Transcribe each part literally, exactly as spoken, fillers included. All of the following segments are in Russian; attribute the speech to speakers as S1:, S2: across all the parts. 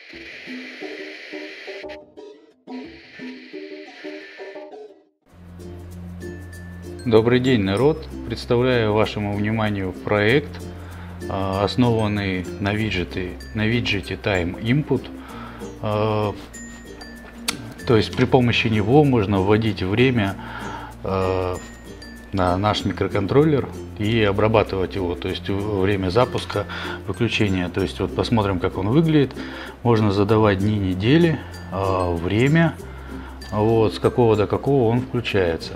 S1: Добрый день, народ! Представляю вашему вниманию проект, основанный на виджете, на виджете Time Input. То есть при помощи него можно вводить время на наш микроконтроллер и обрабатывать его, то есть время запуска, выключения. То есть вот посмотрим, как он выглядит. Можно задавать дни, недели, время, вот, с какого до какого он включается.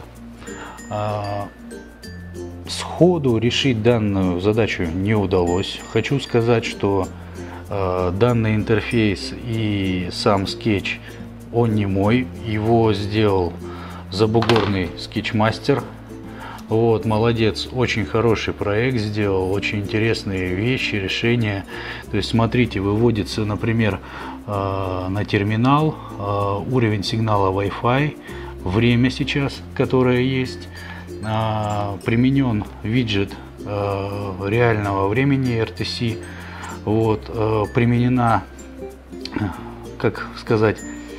S1: Сходу решить данную задачу не удалось. Хочу сказать, что данный интерфейс и сам скетч, он не мой, его сделал забугорный скетчмастер. Вот, молодец, очень хороший проект сделал, очень интересные вещи, решения. То есть смотрите, выводится, например, на терминал уровень сигнала Wi-Fi, время сейчас, которое есть, применен виджет реального времени эр ти си, вот, применена, как сказать,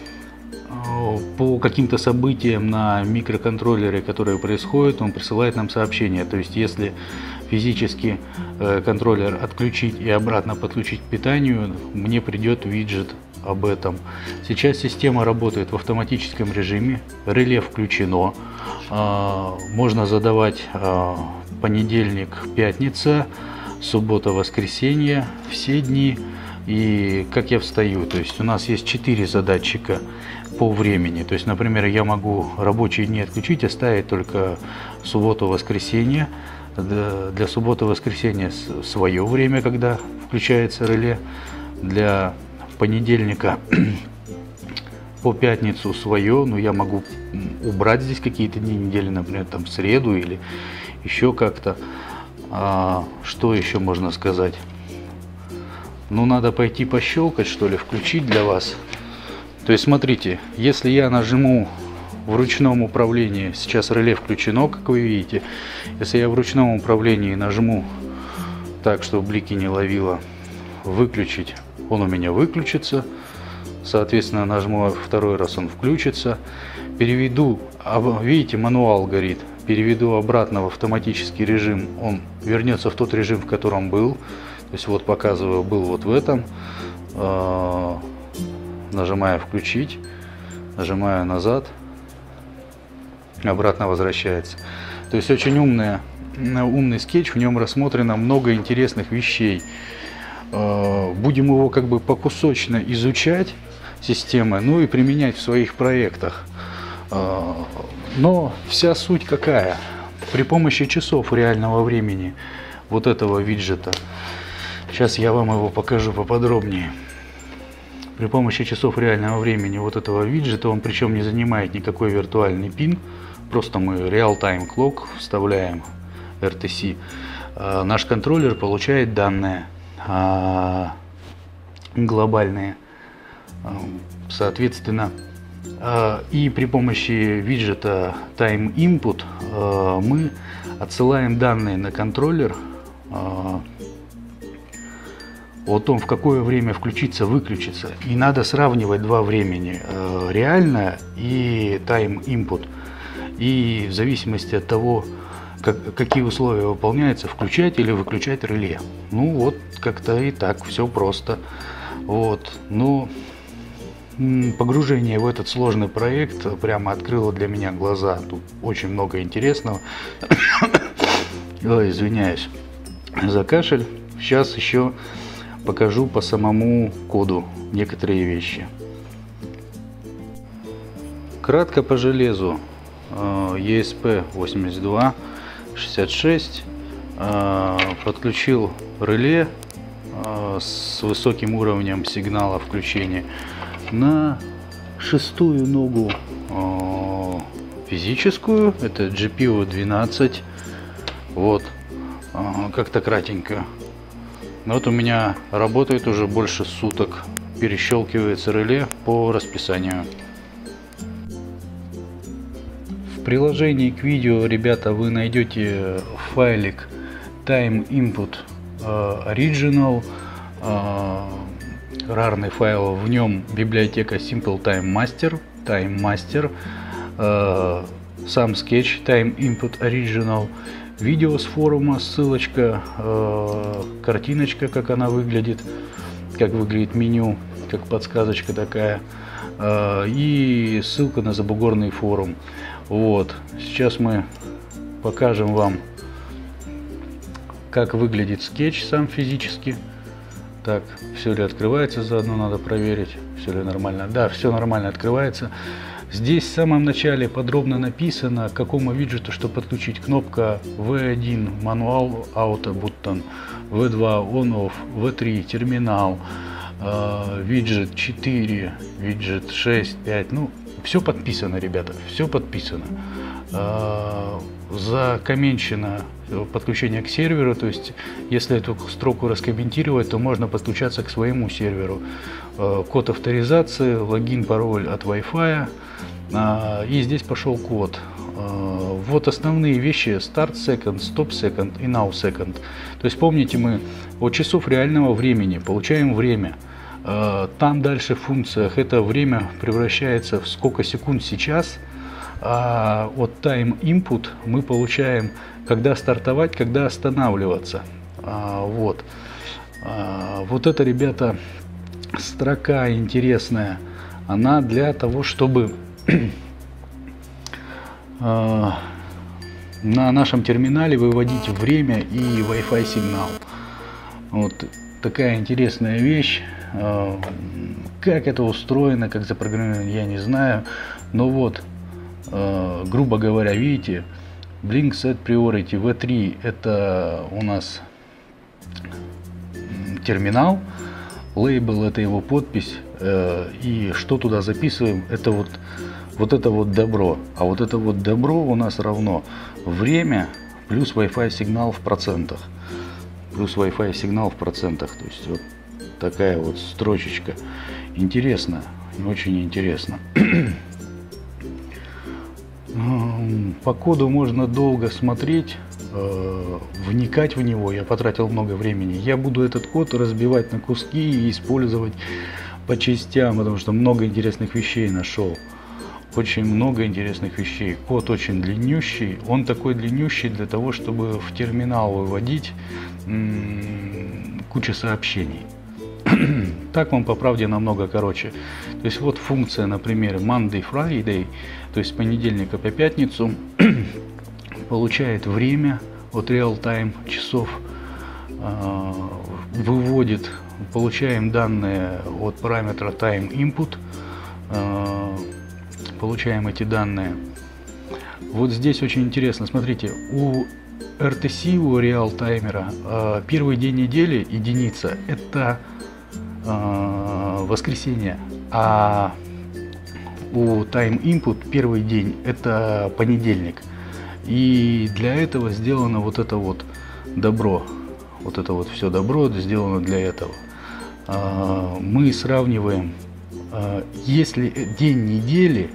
S1: по каким-то событиям на микроконтроллере, которые происходят, он присылает нам сообщение. То есть если физически контроллер отключить и обратно подключить к питанию, мне придет виджет об этом. Сейчас система работает в автоматическом режиме, реле включено, можно задавать понедельник, пятница, суббота, воскресенье, все дни и как я встаю. То есть у нас есть четыре задатчика по времени. То есть, например, я могу рабочие дни отключить, оставить только субботу, воскресенье. Для субботы, воскресенья свое время, когда включается реле. Для понедельника по пятницу свое, но я могу убрать здесь какие-то дни недели, например, там в среду или еще как-то. А, что еще можно сказать? Ну, надо пойти пощелкать, что ли, включить для вас. То есть, смотрите, если я нажму в ручном управлении, сейчас реле включено, как вы видите, если я в ручном управлении нажму так, чтобы блики не ловило, выключить, он у меня выключится. Соответственно, нажму второй раз, он включится. Переведу, видите, мануал горит. Переведу обратно в автоматический режим, он вернется в тот режим, в котором был. То есть вот показываю, был вот в этом. Нажимаю включить, нажимаю назад, обратно возвращается. То есть очень умный, умный скетч, в нем рассмотрено много интересных вещей. Будем его как бы покусочно изучать, системы, ну и применять в своих проектах. Но вся суть какая? При помощи часов реального времени вот этого виджета, сейчас я вам его покажу поподробнее. При помощи часов реального времени вот этого виджета, он причем не занимает никакой виртуальный пин, просто мы real-time clock вставляем эр ти си, наш контроллер получает данные глобальные, соответственно, и при помощи виджета Time Input мы отсылаем данные на контроллер о том, в какое время включиться, выключиться. И надо сравнивать два времени, реальное и Time Input. И в зависимости от того, как, какие условия выполняются, включать или выключать реле. Ну вот, как-то и так, все просто. Вот, ну, погружение в этот сложный проект прямо открыло для меня глаза. Тут очень много интересного. Ой, извиняюсь за кашель. Сейчас еще покажу по самому коду некоторые вещи. Кратко по железу. и эс пи восемьдесят два шестьдесят шесть. Подключил реле с высоким уровнем сигнала включения на шестую ногу физическую. Это джи пи ю двенадцать. Вот. Как-то кратенько. Вот у меня работает уже больше суток. Перещелкивается реле по расписанию. В приложении к видео, ребята, вы найдете файлик Time Input Original. рарный файл. В нем библиотека Simple Time Master, Time Master, э, сам скетч Time Input Original, видео с форума, ссылочка, э, картиночка, как она выглядит, как выглядит меню, как подсказочка такая, э, и ссылка на забугорный форум. Вот, сейчас мы покажем вам, как выглядит скетч сам физически. Так, все ли открывается, заодно надо проверить, все ли нормально. Да, все нормально открывается. Здесь в самом начале подробно написано, к какому виджету что подключить. Кнопка ви один мануал ауто буттон, ви два on-off, ви три терминал, э, виджет четыре, виджет шесть, пять. Ну, все подписано, ребята, все подписано. Э, закомменчено подключение к серверу, то есть если эту строку раскомментировать, то можно подключаться к своему серверу. Э, код авторизации, логин, пароль от Wi-Fi. И здесь пошел код. Вот основные вещи: start second, stop second и now second. То есть помните, мы от часов реального времени получаем время. Там дальше в функциях это время превращается в сколько секунд сейчас. А от time input мы получаем, когда стартовать, когда останавливаться. Вот. Вот это, ребята, строка интересная. Она для того, чтобы на нашем терминале выводить время и Wi-Fi сигнал. Вот такая интересная вещь. Как это устроено, как запрограммировано, я не знаю. Но вот, грубо говоря, видите, Blink Set Priority ви три это у нас терминал, лейбл это его подпись, и что туда записываем, это вот вот это вот добро. А вот это вот добро у нас равно время плюс Wi-Fi сигнал в процентах. Плюс Wi-Fi сигнал в процентах. То есть вот такая вот строчечка. Интересно. Очень интересно. По коду можно долго смотреть, вникать в него. Я потратил много времени. Я буду этот код разбивать на куски и использовать по частям, потому что много интересных вещей нашел. Очень много интересных вещей. Код очень длиннющий. Он такой длиннющий для того, чтобы в терминал выводить кучу сообщений. Так он, по правде, намного короче. То есть вот функция, например, Monday Friday, то есть с понедельника по пятницу, получает время от real-time часов, выводит, получаем данные от параметра time input, получаем эти данные. Вот здесь очень интересно, смотрите, у эр ти си, у реал-таймера, первый день недели, единица, это воскресенье, а у time input первый день это понедельник. И для этого сделано вот это вот добро. Вот это вот все добро сделано для этого. Мы сравниваем, если день недели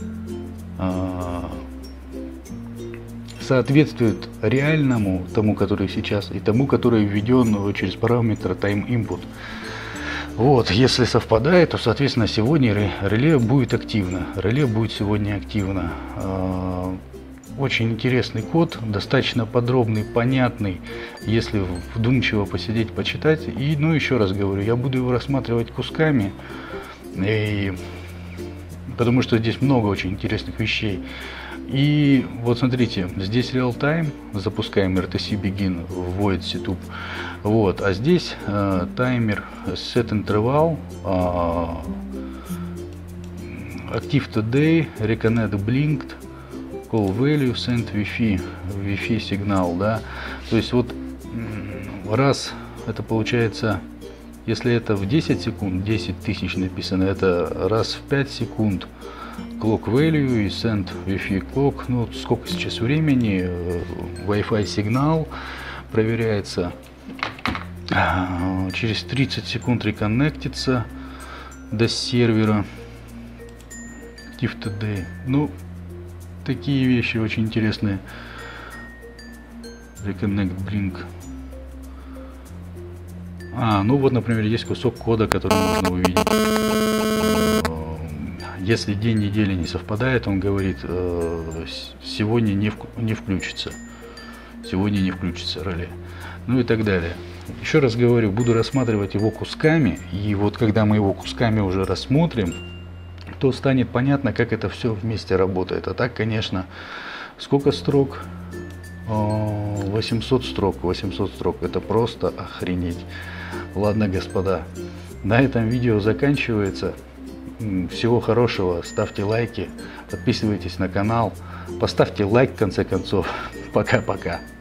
S1: соответствует реальному, тому, который сейчас, и тому, который введен через параметр time input. Вот, если совпадает, то, соответственно, сегодня реле будет активно. Реле будет сегодня активно. Очень интересный код, достаточно подробный, понятный, если вдумчиво посидеть, почитать. И, ну, еще раз говорю, я буду его рассматривать кусками, и, потому что здесь много очень интересных вещей. И вот смотрите, здесь real-time, запускаем эр ти си begin, void setup, вот, а здесь э, таймер set interval, э, active today, reconnect blinked, call value, send Wi-Fi, Wi-Fi сигнал, да, то есть вот раз это получается, если это в десять секунд, десять тысяч написано, это раз в пять секунд clock value и send Wi-Fi clock, ну сколько сейчас времени, Wi-Fi сигнал проверяется, через тридцать секунд реконнектится до сервера active today, ну такие вещи очень интересные. Reconnect Blink. А, ну вот, например, есть кусок кода, который можно увидеть. Если день недели не совпадает, он говорит, сегодня не, в, не включится. Сегодня не включится реле. Ну и так далее. Еще раз говорю, буду рассматривать его кусками. И вот когда мы его кусками уже рассмотрим, то станет понятно, как это все вместе работает. А так, конечно, сколько строк? восемьсот строк. восемьсот строк. Это просто охренеть. Ладно, господа. На этом видео заканчивается. Всего хорошего. Ставьте лайки. Подписывайтесь на канал. Поставьте лайк в конце концов. Пока-пока.